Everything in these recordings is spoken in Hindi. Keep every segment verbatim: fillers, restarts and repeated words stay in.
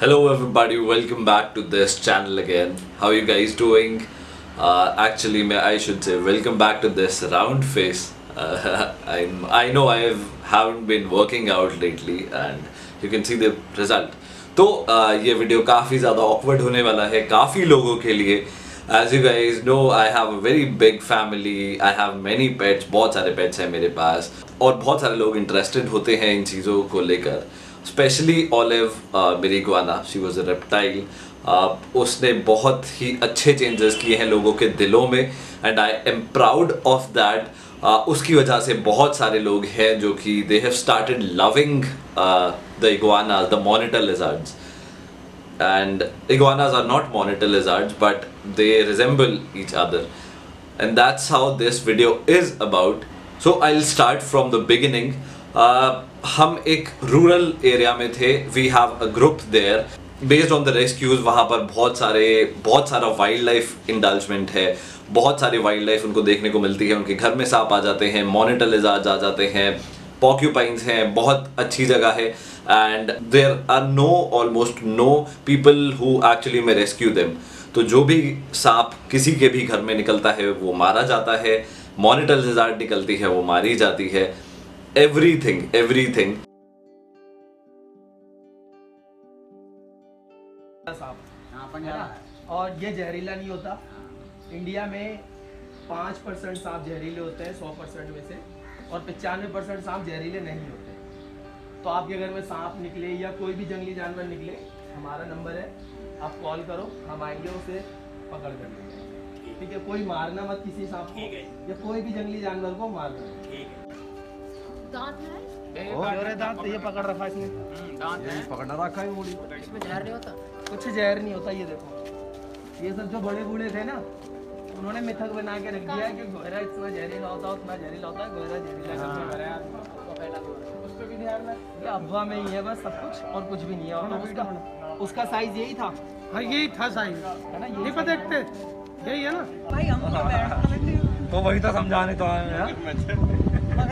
Hello everybody, welcome back to this channel again. How are you guys doing? Uh, actually, may I should say welcome back to this round face. Uh, I'm, I know I haven't been working out lately and you can see the result. तो uh, ये वीडियो काफ़ी ज़्यादा awkward होने वाला है काफ़ी लोगों के लिए. As you guys know, I have a very big family. I have many pets. बहुत सारे pets हैं मेरे पास और बहुत सारे लोग interested होते हैं इन चीज़ों को लेकर. स्पेशली ऑलिव मेरी iguana, she was a reptile. उसने बहुत ही अच्छे चेंजेस किए हैं लोगों के दिलों में and I am proud of that. उसकी वजह से बहुत सारे लोग हैं जो कि they have started loving the iguanas, the monitor lizards. And iguanas are not monitor lizards, but they resemble each other, and that's how this video is about. So I'll start from the beginning. uh, हम एक रूरल एरिया में थे. We have a group there based on the rescues. वहाँ पर बहुत सारे बहुत सारा वाइल्ड लाइफ इंडल्जमेंट है. बहुत सारी वाइल्ड लाइफ उनको देखने को मिलती है. उनके घर में सांप आ जाते हैं, मॉनिटर लिजर्ड्स आ जाते हैं, पॉक्यूपाइंस हैं. बहुत अच्छी जगह है and there are no almost no people who actually में रेस्क्यू देम. तो जो भी सांप किसी के भी घर में निकलता है वो मारा जाता है. मॉनिटर लिजर्ड निकलती है वो मारी जाती है. एवरीथिंग एवरीथिंग सांप और ये जहरीला नहीं होता. इंडिया में पाँच परसेंट सांप जहरीले होते हैं सौ परसेंट में से, और पचानवे परसेंट सांप जहरीले नहीं होते. तो आपके घर में सांप निकले या कोई भी जंगली जानवर निकले, हमारा नंबर है, आप कॉल करो, हम आएंगे उसे पकड़ कर लेंगे. ठीक है? कोई मारना मत किसी सांप को या कोई भी जंगली जानवर को मारना. दांत है और दांत ये पकड़ रखा इसने. दांत है पकड़ रखा है मुड़ी. इसमें जहर नहीं होता. कुछ जहर नहीं होता. ये देखो, ये सब जो बड़े बूढ़े थे ना, उन्होंने मिथक बना के रख दिया है कि गोहरा इतना जहरीला होता है उतना जहरीला होता है. गोहरा जहरीला उस पर भी ध्यान रख. ये अफवाह में ही है बस सब कुछ, और कुछ भी नहीं है. और उसका उसका साइज यही था. हाँ यही था साइज है ना. नहीं पर देखते यही है ना भाई हम तो बैठ तो वही तो समझाने तो आए हैं.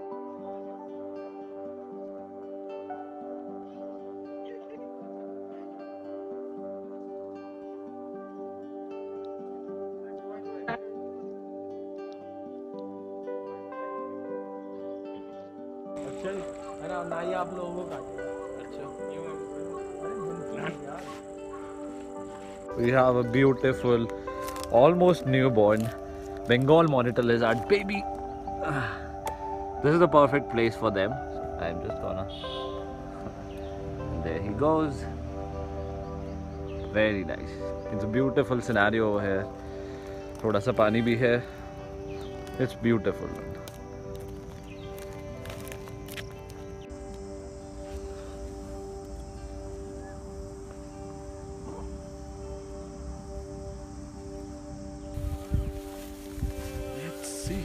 है ना. ना ही आप लोगों को काटेगा. we have a beautiful almost newborn Bengal monitor lizard baby. This is the perfect place for them. So I'm just gonna there he goes. Very nice. It's a beautiful scenario over here. थोड़ा सा पानी भी है. It's beautiful. Let's see.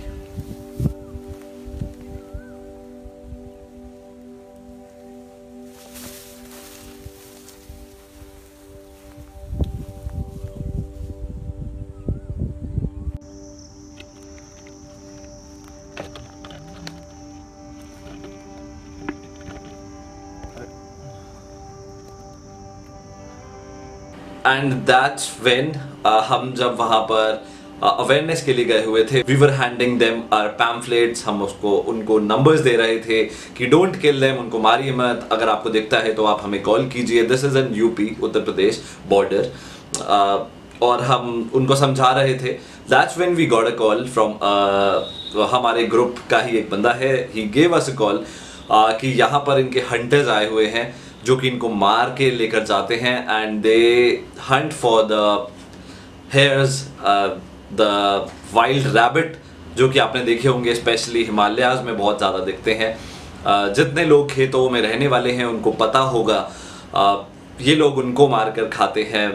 And that's when हम जब वहाँ पर अवेयरनेस uh, के लिए गए हुए थे, we were handing them our pamphlets. हम उसको उनको नंबर्स दे रहे थे कि डोंट किल देम, उनको मारिए मत. अगर आपको दिखता है तो आप हमें कॉल कीजिए. This is in UP, Uttar Pradesh border. और हम उनको समझा रहे थे. That's when we got a call from हमारे ग्रुप का ही एक बंदा है. He gave us a call कि यहाँ पर इनके हंटर्स आए हुए हैं जो कि इनको मार के लेकर जाते हैं. And they hunt for the hares, the wild rabbit, जो कि आपने देखे होंगे स्पेशली हिमालयाज में बहुत ज़्यादा दिखते हैं. uh, जितने लोग खेतों में रहने वाले हैं उनको पता होगा. uh, ये लोग उनको मार कर खाते हैं.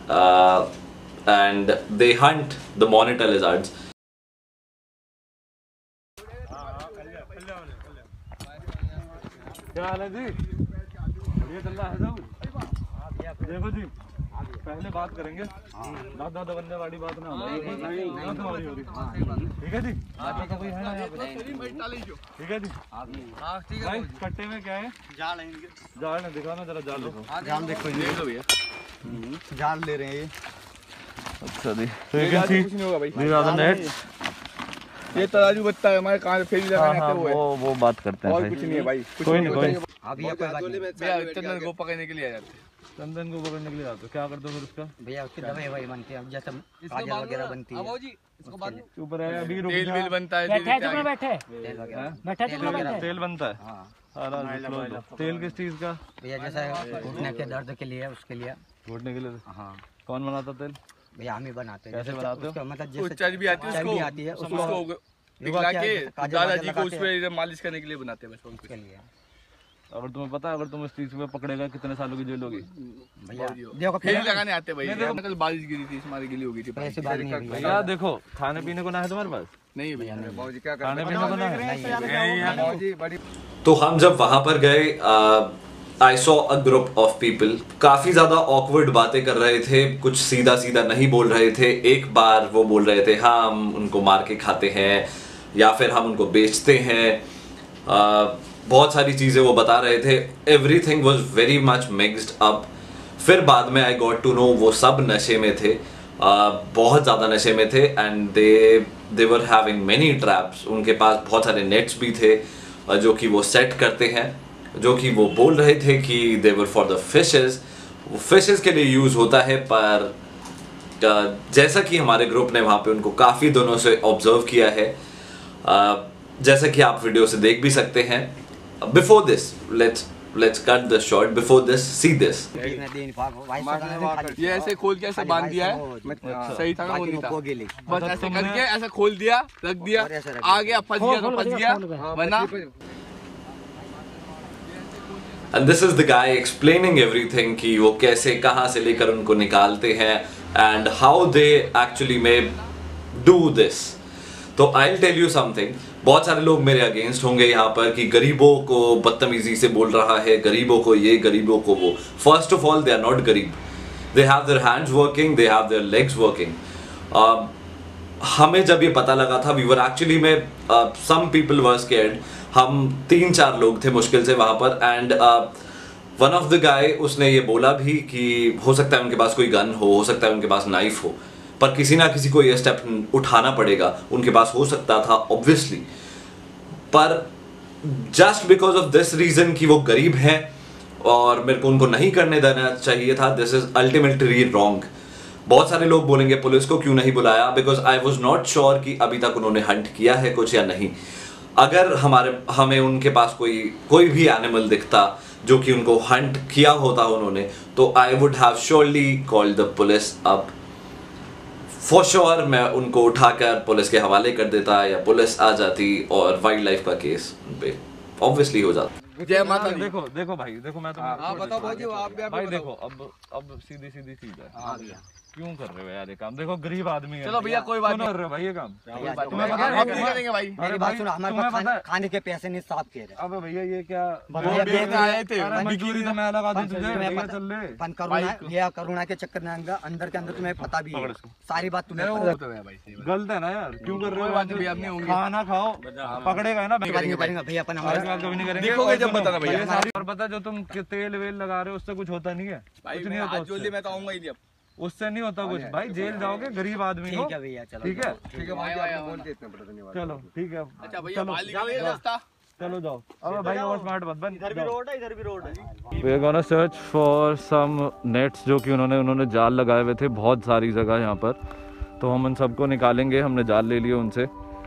And they hunt the monitor lizards. क्या हाल है जी? बढ़िया चल रहा है सब. देखो जी पहले बात करेंगे, दादा दादा बनने वाली बात ना हो तुम्हारी होगी। ठीक है जी, आज तो कोई है ना यहाँ पे? ठीक है जी, भाई कट्टे में क्या है? जाल है, जाल है, दिखाना जरा जाल देखो। जाल देखो भैया, जाल ले रहे हैं ये। अच्छा जी, तो ये क्या चीज नहीं होगा भाई, नेट ये तराजू बत्ता है हमारे कहाँ फेरी लगाने आते हुए, वो वो बात करते हैं, और कुछ नहीं है भाई, कोई नहीं कोई नहीं। अभी कोई बात नहीं भैया, चंदन को पकड़ने के लिए आ जाते हैं, चंदन को पकड़ने के लिए आते हो, क्या करते हो फिर उसका? भैया उसकी दवाई वही बनती है, जैसे काजल वगैरह बनती है। जी इसको बाद ऊपर है, अभी तेल वेल बनता है, बैठे चुप बैठे, तेल वगैरह बैठे चुप बैठे, तेल बनता है। हां, तेल किस चीज का? भैया जैसे घुटने के दर्द के लिए, उसके लिए, घुटने के लिए। हां, कौन बनाता तेल? भैया हम ही बनाते हैं। कैसे बनाते हो? मतलब जैसे चर्बी आती है, उसको आती है, उसको पिघला के दादाजी को उस पे मालिश करने के लिए बनाते हैं, बस उसके लिए। अगर तुम्हें पता है, अगर तुम इस चीज में पकड़ेगा कितने सालों की जेल होगी? भैया देखो फेरी लगाने आते हैं भैया, कल बारिश गिरी थी, हमारी गिली हो गई थी। ऐसी बात नहीं है भैया, देखो खाने पीने को ना है तुम्हारे पास? नहीं भैया, बाबूजी क्या खाने पीने को ना है बाबूजी बड़ी। तो हम जब वहां पर गए, I saw a group of people, काफी ज्यादा ऑकवर्ड बातें कर रहे थे, कुछ सीधा सीधा नहीं बोल रहे थे। एक बार वो बोल रहे थे हाँ हम उनको मार के खाते हैं, या फिर हम उनको बेचते हैं, uh, बहुत सारी चीज़ें वो बता रहे थे। Everything was very much mixed up. फिर बाद में आई गॉट टू नो वो सब नशे में थे, uh, बहुत ज़्यादा नशे में थे, and they they were having many traps. उनके पास बहुत सारे नेट्स भी थे uh, जो कि वो सेट करते हैं, जो कि वो बोल रहे थे कि they were for the fishes, वो फिशेस के लिए यूज़ होता है। पर uh, जैसा कि हमारे ग्रुप ने वहाँ पे उनको काफ़ी दिनों से ऑब्जर्व किया है, uh, जैसा कि आप वीडियो से देख भी सकते हैं। Before this let's let's cut the shot, before this see this. ये ऐसे खोल के ऐसे बांध दिया है, सही था ना वो नहीं था, बस ऐसे करके ऐसे खोल दिया, रख दिया, आ गया फंस गया तो फंस गया, वरना। And this is the guy explaining everything कि वो कैसे कहाँ से लेकर उनको निकालते हैं and how they actually may do this। तो I'll tell you something, बहुत सारे लोग मेरे अगेंस्ट होंगे यहाँ पर कि गरीबों को बदतमीजी से बोल रहा है, गरीबों को ये, गरीबों को वो। First of all they are not गरीब, they have their hands working, they have their legs working. हमें जब ये पता लगा था, वी वर एक्चुअली में सम पीपल वर स्कैर्ड। हम तीन चार लोग थे मुश्किल से वहाँ पर, and one of the guy उसने ये बोला भी कि हो सकता है उनके पास कोई गन हो, हो सकता है उनके पास नाइफ हो, पर किसी ना किसी को ये स्टेप उठाना पड़ेगा। उनके पास हो सकता था ऑब्वियसली, पर just because of this reason कि वो गरीब हैं और मेरे को उनको नहीं करने देना चाहिए था, दिस इज अल्टीमेटली रॉन्ग। बहुत सारे लोग बोलेंगे पुलिस को क्यों नहीं बुलाया, because I was not sure कि अभी तक उन्होंने हंट किया है कुछ या नहीं। अगर हमारे हमें उनके पास कोई कोई भी एनिमल दिखता जो कि उनको हंट किया होता उन्होंने, तो I would have surely called the police up. For sure मैं उनको उठाकर पुलिस के हवाले कर देता, या पुलिस आ जाती और वाइल्ड लाइफ का केस पे ऑब्वियसली हो जाता। जय माता दी। देखो देखो भाई, देखो मैं तुम्हें आप बताओ भाई, आप भाई देखो, अब अब सीधी सीधी चीज है, क्यों कर रहे हो यार ये काम? देखो गरीब आदमी है। चलो भैया कोई बात नहीं कर रहे हो भाई ये काम, तुम्हें पता है हम नहीं करेंगे भाई। मेरी बात सुनो, हमारे पास खाने, खाने के पैसे नहीं साफ के रहे। अबे भैया ये क्या बेचने आए थे, मजदूरी तो मैं लगा दूं तुझे, भैया चल ले। पन करुणा, भैया करुणा के चक्कर में अंदर के अंदर तुम्हें पता भी है, सारी बात तुम्हें पता है भाई। गलत है ना यार, क्यों कर रहे हो? बात भी अपनी होंगी, खाना खाओ, पकड़ेगा ना भैया अपन हमारे बात कभी नहीं करेंगे। देखोगे जब बताना भैया। और पता जो तुम तेल वेल लगा रहे हो उससे कुछ होता नहीं है, कुछ नहीं होता उससे। मैं तो आऊंगा ही अब, उससे नहीं होता कुछ भाई, जेल जाओगे गरीब आदमी हो। ठीक है भैया, चलो ठीक है ठीक है भाई, आपको बोल के इतना बड़ा धन्यवाद। चलो ठीक है, अच्छा भैया मालिक का रास्ता, चलो जाओ। अब भाई ओवर स्मार्ट मत बन, इधर भी रोड है, इधर भी रोड है। We are gonna search for some nets जो कि उन्होंने उन्होंने जाल लगाए हुए थे बहुत सारी जगह यहाँ पर, तो हम उन सबको निकालेंगे। हमने जाल ले लिए उनसे।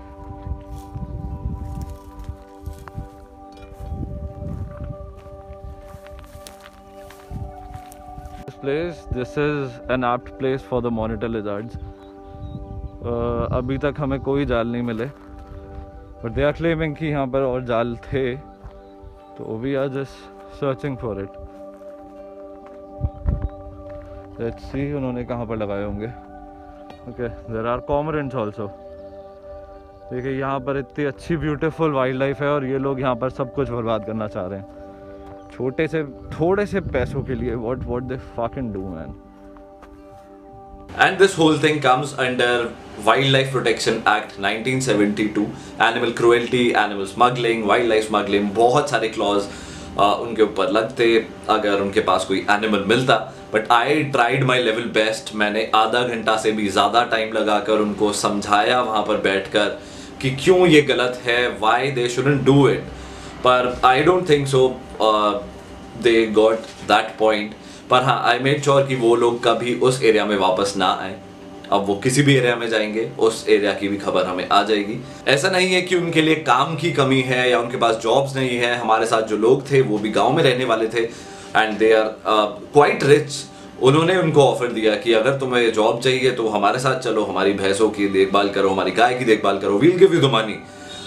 Place. This is an apt place for the monitor lizards. uh, अभी तक हमें कोई जाल नहीं मिले, but they are claiming कि यहाँ पर और जाल थे, तो we are just searching for it. Let's see उन्होंने कहाँ पर लगाए होंगे। Okay, there are cormorants also. देखिए यहाँ पर इतनी अच्छी ब्यूटीफुल वाइल्ड लाइफ है और ये लोग यहाँ पर सब कुछ बर्बाद करना चाह रहे हैं छोटे से थोड़े से पैसों के लिए। What what the fucking do man. And this whole thing comes under Wildlife Protection Act nineteen seventy two, animal cruelty, animal smuggling, wildlife smuggling, बहुत सारे क्लॉज उनके ऊपर लगते अगर उनके पास कोई एनिमल मिलता। But I tried my level best, मैंने आधा घंटा से भी ज़्यादा टाइम लगाकर उनको समझाया वहाँ पर बैठकर कि क्यों ये गलत है, why they shouldn't do it, पर I don't think so they got that point. पर हाँ, आई मेड श्योर कि वो लोग कभी उस एरिया में वापस ना आए। अब वो किसी भी एरिया में जाएंगे उस एरिया की भी खबर हमें आ जाएगी। ऐसा नहीं है कि उनके लिए काम की कमी है या उनके पास जॉब्स नहीं है। हमारे साथ जो लोग थे वो भी गांव में रहने वाले थे and they are quite rich. उन्होंने उनको ऑफर दिया कि अगर तुम्हें जॉब चाहिए तो हमारे साथ चलो, हमारी भैंसों की देखभाल करो, हमारी गाय की देखभाल करो, we'll give you the money.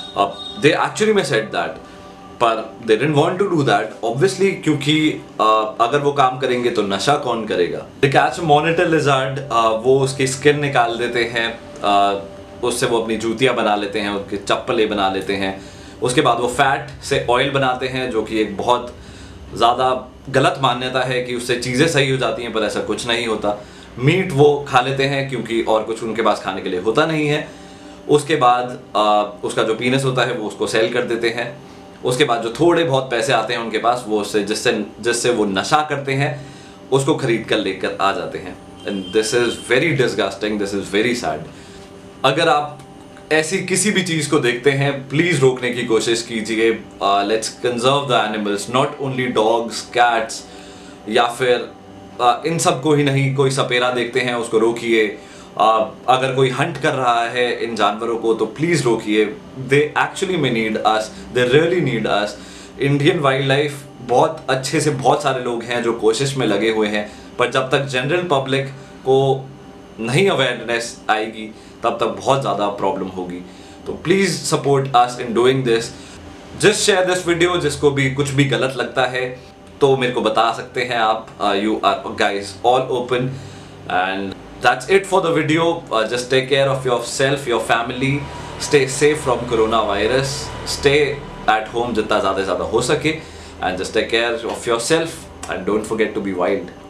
They actually में सेड दैट, पर they didn't want to do that obviously, क्योंकि uh, अगर वो काम करेंगे तो नशा कौन करेगा। द कैच मॉनिटर लिजर्ड, वो उसकी स्किन निकाल देते हैं, uh, उससे वो अपनी जूतियाँ बना लेते हैं, उसके चप्पलें बना लेते हैं। उसके बाद वो फैट से ऑयल बनाते हैं, जो कि एक बहुत ज़्यादा गलत मान्यता है कि उससे चीज़ें सही हो जाती हैं, पर ऐसा कुछ नहीं होता। मीट वो खा लेते हैं क्योंकि और कुछ उनके पास खाने के लिए होता नहीं है। उसके बाद uh, उसका जो पीनस होता है वो उसको सेल कर देते हैं। उसके बाद जो थोड़े बहुत पैसे आते हैं उनके पास, वो उससे जिससे जिससे वो नशा करते हैं उसको खरीद कर लेकर आ जाते हैं। And this is very disgusting, this is very sad. अगर आप ऐसी किसी भी चीज़ को देखते हैं प्लीज़ रोकने की कोशिश कीजिए। Let's conserve the animals, not only dogs, cats, या फिर uh, इन सब को ही नहीं, कोई सपेरा देखते हैं उसको रोकिए। Uh, अगर कोई हंट कर रहा है इन जानवरों को तो प्लीज़ रोकिए। दे एक्चुअली में need us, they really need us. Indian wildlife बहुत अच्छे से, बहुत सारे लोग हैं जो कोशिश में लगे हुए हैं, पर जब तक जनरल पब्लिक को नहीं अवेयरनेस आएगी तब तक बहुत ज़्यादा प्रॉब्लम होगी। तो please support us in doing this. Just share this video. जिसको भी कुछ भी गलत लगता है तो मेरे को बता सकते हैं आप। You are guys all open and that's it for the video. Uh, just take care of yourself, your family, stay safe from coronavirus, stay at home जितना ज़्यादा ज़्यादा हो सके, and just take care of yourself and don't forget to be wild.